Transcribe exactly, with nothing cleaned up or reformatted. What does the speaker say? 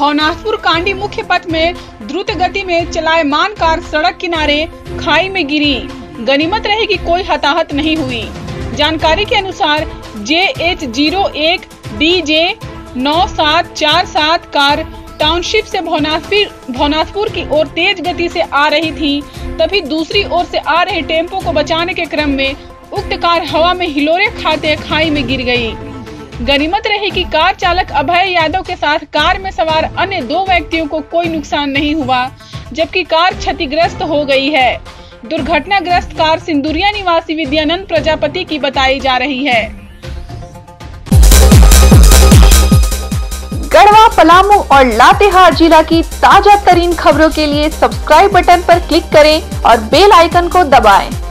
भवनाथपुर कांडी मुख्य पथ में द्रुत गति में चलायमान कार सड़क किनारे खाई में गिरी। गनीमत रही कि कोई हताहत नहीं हुई। जानकारी के अनुसार जे एच जीरो एक डी जे नौ सात चार सात कार टाउनशिप से भवनाथपुर भवनाथपुर की ओर तेज गति से आ रही थी। तभी दूसरी ओर से आ रहे टेम्पो को बचाने के क्रम में उक्त कार हवा में हिलोरे खाते खाई में गिर गई। गनीमत रही कि कार चालक अभय यादव के साथ कार में सवार अन्य दो व्यक्तियों को कोई नुकसान नहीं हुआ, जबकि कार क्षतिग्रस्त हो गई है। दुर्घटनाग्रस्त कार सिंदुरिया निवासी विद्यानंद प्रजापति की बताई जा रही है। गढ़वा, पलामू और लातेहार जिला की ताजा तरीन खबरों के लिए सब्सक्राइब बटन पर क्लिक करें और बेल आइकन को दबाएं।